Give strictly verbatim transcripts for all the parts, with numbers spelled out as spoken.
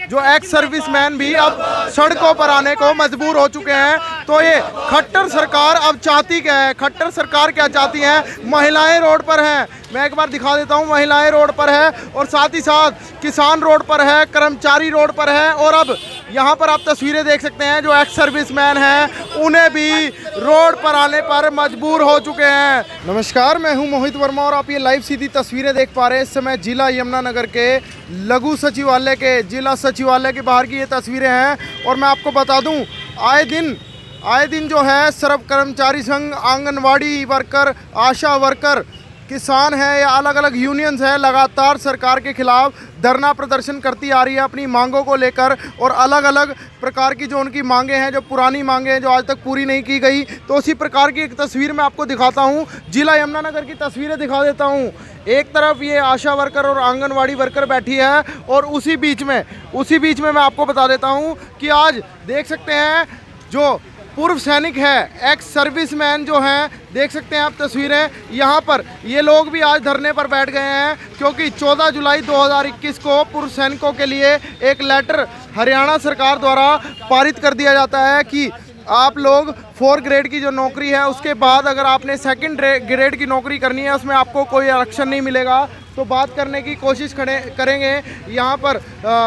जो ex serviceman भी अब सड़कों पर आने को मजबूर हो चुके हैं। तो ये खट्टर सरकार अब चाहती क्या है? खट्टर सरकार क्या चाहती है? महिलाएं रोड पर हैं, मैं एक बार दिखा देता हूं, महिलाएं रोड पर है और साथ ही साथ किसान रोड पर है, कर्मचारी रोड पर है और अब यहाँ पर आप तस्वीरें देख सकते हैं जो एक्स सर्विसमैन हैं उन्हें भी रोड पर आने पर मजबूर हो चुके हैं। नमस्कार, मैं हूं मोहित वर्मा और आप ये लाइव सीधी तस्वीरें देख पा रहे हैं। इस समय जिला यमुनानगर के लघु सचिवालय के जिला सचिवालय के बाहर की ये तस्वीरें हैं और मैं आपको बता दूं, आए दिन आए दिन जो है सर्व कर्मचारी संघ, आंगनवाड़ी वर्कर, आशा वर्कर, किसान है या अलग अलग यूनियंस है, लगातार सरकार के खिलाफ धरना प्रदर्शन करती आ रही है अपनी मांगों को लेकर और अलग अलग प्रकार की जो उनकी मांगे हैं, जो पुरानी मांगे हैं जो आज तक पूरी नहीं की गई। तो उसी प्रकार की एक तस्वीर मैं आपको दिखाता हूं, जिला यमुनानगर की तस्वीरें दिखा देता हूं। एक तरफ ये आशा वर्कर और आंगनवाड़ी वर्कर बैठी है और उसी बीच में उसी बीच में मैं आपको बता देता हूँ कि आज देख सकते हैं जो पूर्व सैनिक है, एक्स सर्विसमैन जो हैं, देख सकते हैं आप तस्वीरें, यहाँ पर ये लोग भी आज धरने पर बैठ गए हैं क्योंकि चौदह जुलाई दो हज़ार इक्कीस को पूर्व सैनिकों के लिए एक लेटर हरियाणा सरकार द्वारा पारित कर दिया जाता है कि आप लोग फोर ग्रेड की जो नौकरी है उसके बाद अगर आपने सेकंड ग्रेड की नौकरी करनी है उसमें आपको कोई आरक्षण नहीं मिलेगा। तो बात करने की कोशिश करेंगे यहाँ पर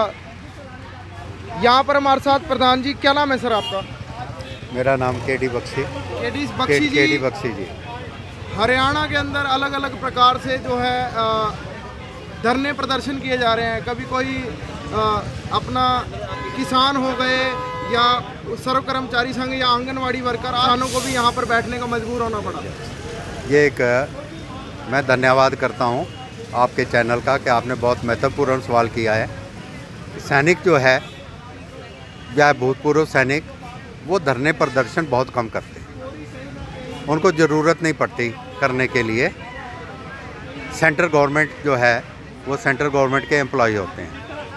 यहाँ पर हमारे साथ प्रधान जी, क्या नाम है सर आपका? मेरा नाम के डी बख्शी के डी बख्शी जी। के डी बख्शी जी। हरियाणा के अंदर अलग अलग प्रकार से जो है धरने प्रदर्शन किए जा रहे हैं। कभी कोई आ, अपना किसान हो गए या सर्व कर्मचारी संघ या आंगनवाड़ी वर्कर, किसानों को भी यहाँ पर बैठने का मजबूर होना पड़ा। ये एक मैं धन्यवाद करता हूँ आपके चैनल का कि आपने बहुत महत्वपूर्ण सवाल किया है। सैनिक जो है या भूतपूर्व सैनिक वो धरने प्रदर्शन बहुत कम करते हैं, उनको ज़रूरत नहीं पड़ती करने के लिए। सेंट्रल गवर्नमेंट जो है वो सेंट्रल गवर्नमेंट के एम्प्लॉय होते हैं।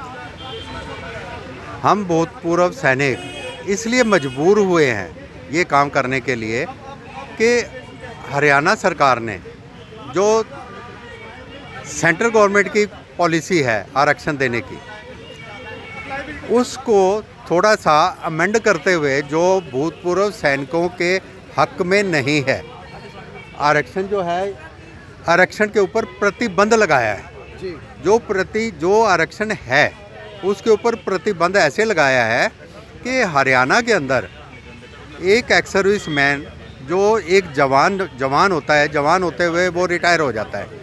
हम भूतपूर्व सैनिक इसलिए मजबूर हुए हैं ये काम करने के लिए कि हरियाणा सरकार ने जो सेंट्रल गवर्नमेंट की पॉलिसी है आरक्षण देने की, उसको थोड़ा सा अमेंड करते हुए जो भूतपूर्व सैनिकों के हक में नहीं है, आरक्षण जो है आरक्षण के ऊपर प्रतिबंध लगाया है जी। जो प्रति जो आरक्षण है उसके ऊपर प्रतिबंध ऐसे लगाया है कि हरियाणा के अंदर एक एक्स सर्विसमैन जो एक जवान जवान होता है, जवान होते हुए वो रिटायर हो जाता है।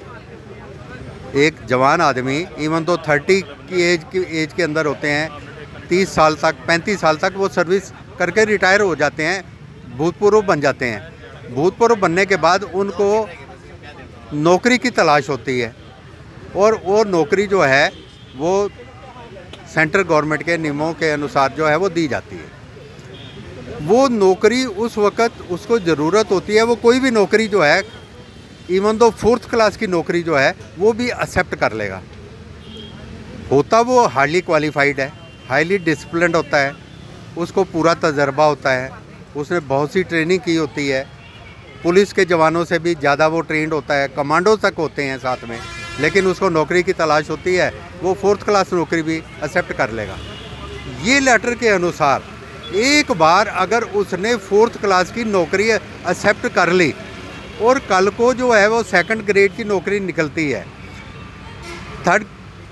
एक जवान आदमी इवन तो थर्टी की एज की एज के अंदर होते हैं, तीस साल तक पैंतीस साल तक वो सर्विस करके रिटायर हो जाते हैं, भूतपूर्व बन जाते हैं। भूतपूर्व बनने के बाद उनको नौकरी की तलाश होती है और वो नौकरी जो है वो सेंट्रल गवर्नमेंट के नियमों के अनुसार जो है वो दी जाती है। वो नौकरी उस वक़्त उसको ज़रूरत होती है, वो कोई भी नौकरी जो है इवन दो फोर्थ क्लास की नौकरी जो है वो भी एक्सेप्ट कर लेगा। होता वो हाईली क्वालिफाइड है, हाईली डिसिप्लिन्ड होता है, उसको पूरा तजर्बा होता है, उसने बहुत सी ट्रेनिंग की होती है, पुलिस के जवानों से भी ज़्यादा वो ट्रेंड होता है, कमांडो तक होते हैं साथ में, लेकिन उसको नौकरी की तलाश होती है, वो फोर्थ क्लास नौकरी भी एक्सेप्ट कर लेगा। ये लेटर के अनुसार एक बार अगर उसने फोर्थ क्लास की नौकरी एक्सेप्ट कर ली और कल को जो है वो सेकंड ग्रेड की नौकरी निकलती है, थर्ड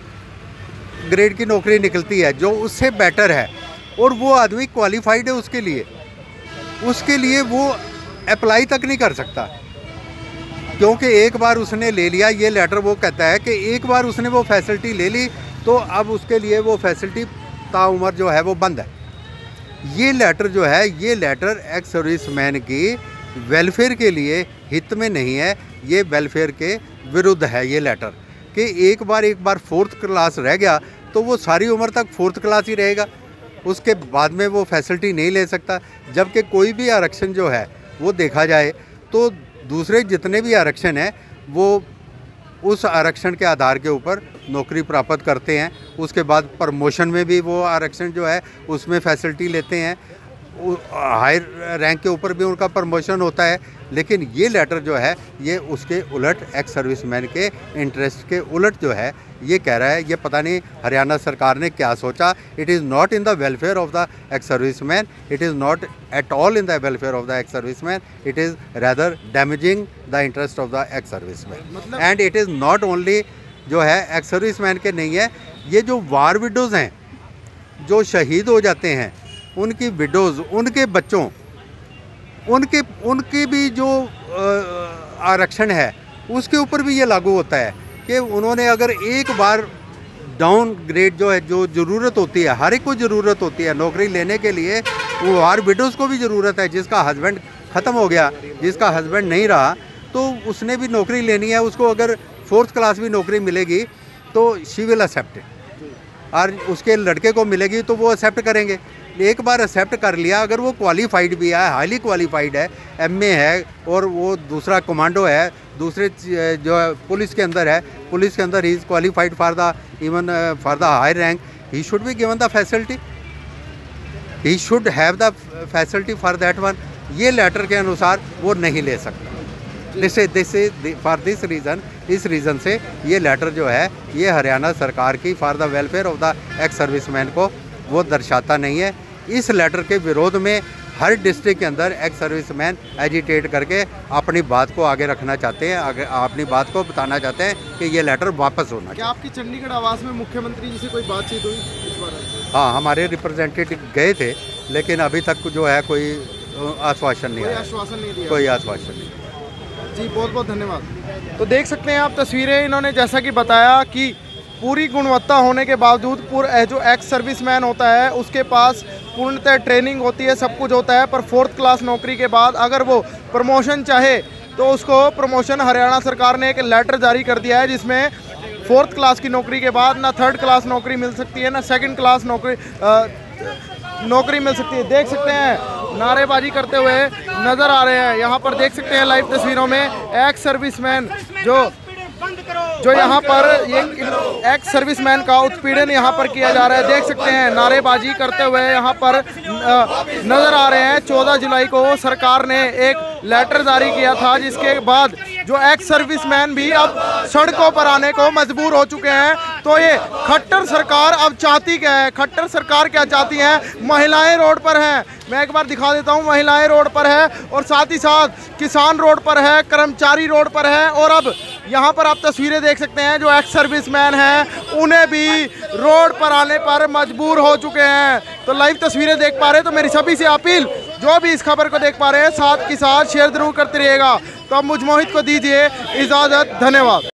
ग्रेड की नौकरी निकलती है जो उससे बेटर है और वो आदमी क्वालिफाइड है उसके लिए उसके लिए वो अप्लाई तक नहीं कर सकता, क्योंकि एक बार उसने ले लिया। ये लेटर वो कहता है कि एक बार उसने वो फैसिलिटी ले ली तो अब उसके लिए वो फैसिलिटी ताउम्र जो है वो बंद है। ये लेटर जो है ये लेटर एक्स सर्विसमैन की वेलफेयर के लिए हित में नहीं है, ये वेलफेयर के विरुद्ध है। ये लेटर कि एक बार एक बार फोर्थ क्लास रह गया तो वो सारी उम्र तक फोर्थ क्लास ही रहेगा, उसके बाद में वो फैसिलिटी नहीं ले सकता। जबकि कोई भी आरक्षण जो है वो देखा जाए तो दूसरे जितने भी आरक्षण हैं वो उस आरक्षण के आधार के ऊपर नौकरी प्राप्त करते हैं, उसके बाद प्रमोशन में भी वो आरक्षण जो है उसमें फैसिलिटी लेते हैं, हायर रैंक के ऊपर भी उनका प्रमोशन होता है। लेकिन ये लेटर जो है ये उसके उलट एक्स सर्विसमैन के इंटरेस्ट के उलट जो है ये कह रहा है, ये पता नहीं हरियाणा सरकार ने क्या सोचा। It is not in the welfare of the ex service man, it is not at all in the welfare of the ex service man, it is rather damaging the interest of the ex service man. And it is not only जो है x service man के नहीं है, ये जो वार widows हैं, जो शहीद हो जाते हैं, उनकी विडोज़, उनके बच्चों, उनके उनकी भी जो आरक्षण है उसके ऊपर भी ये लागू होता है कि उन्होंने अगर एक बार डाउन ग्रेड जो है, जो ज़रूरत होती है, हर एक को ज़रूरत होती है नौकरी लेने के लिए, वो वार विडोज़ को भी ज़रूरत है। जिसका हस्बैंड ख़त्म हो गया, जिसका हस्बैंड नहीं रहा, तो उसने भी नौकरी लेनी है, उसको अगर फोर्थ क्लास भी नौकरी मिलेगी तो शी विल एक्सेप्ट, और उसके लड़के को मिलेगी तो वो एक्सेप्ट करेंगे। एक बार एक्सेप्ट कर लिया, अगर वो क्वालिफाइड भी है, हाईली क्वालिफाइड है, एमए है, और वो दूसरा कमांडो है, दूसरे जो है पुलिस के अंदर है, पुलिस के अंदर he is qualified for the even for the high rank, he should be given the facility, he should have the facility for that one. ये लेटर के अनुसार वो नहीं ले सकता। This this for this reason, इस रीज़न से ये लेटर जो है ये हरियाणा सरकार की for the welfare of the ex serviceman को वो दर्शाता नहीं है। इस लेटर के विरोध में हर डिस्ट्रिक्ट के अंदर एक्स सर्विसमैन एजिटेट करके अपनी बात को आगे रखना चाहते हैं, आगे अपनी बात को बताना चाहते हैं कि ये लेटर वापस होना। क्या आपकी चंडीगढ़ आवास में मुख्यमंत्री जी से कोई बातचीत हुई इस बारे? हाँ, हमारे रिप्रेजेंटेटिव गए थे, लेकिन अभी तक जो है कोई आश्वासन नहीं आया, आश्वासन नहीं दिया, कोई आश्वासन नहीं। जी, बहुत बहुत धन्यवाद। तो देख सकते हैं आप तस्वीरें, इन्होंने जैसा कि बताया कि पूरी गुणवत्ता होने के बावजूद पूरा जो एक्स सर्विसमैन होता है उसके पास पूर्णतः ट्रेनिंग होती है, सब कुछ होता है, पर फोर्थ क्लास नौकरी के बाद अगर वो प्रमोशन चाहे तो उसको प्रमोशन, हरियाणा सरकार ने एक लेटर जारी कर दिया है जिसमें फोर्थ क्लास की नौकरी के बाद ना थर्ड क्लास नौकरी मिल सकती है, ना सेकंड क्लास नौकरी आ, नौकरी मिल सकती है। देख सकते हैं नारेबाजी करते हुए नज़र आ रहे हैं, यहाँ पर देख सकते हैं लाइव तस्वीरों में एक्स सर्विसमैन जो जो यहाँ पर ये एक्स सर्विसमैन का उत्पीड़न यहाँ पर किया जा रहा है। देख सकते हैं नारेबाजी करते हुए यहाँ पर नज़र आ रहे हैं। चौदह जुलाई को सरकार ने एक लेटर जारी किया था जिसके बाद जो एक्स सर्विसमैन भी अब सड़कों पर आने को मजबूर हो चुके हैं। तो ये खट्टर सरकार अब चाहती क्या है? खट्टर सरकार क्या चाहती है? महिलाएं रोड पर हैं, मैं एक बार दिखा देता हूं, महिलाएं रोड पर है और साथ ही साथ किसान रोड पर है, कर्मचारी रोड पर है, और अब यहाँ पर आप तस्वीरें देख सकते हैं जो एक्स सर्विसमैन हैं उन्हें भी रोड पर आने पर मजबूर हो चुके हैं। तो लाइव तस्वीरें देख पा रहे हैं, तो मेरी सभी से अपील, जो भी इस खबर को देख पा रहे हैं साथ के साथ शेयर जरूर करते रहिएगा। तो अब मुझ मोहित को दीजिए इजाज़त, धन्यवाद।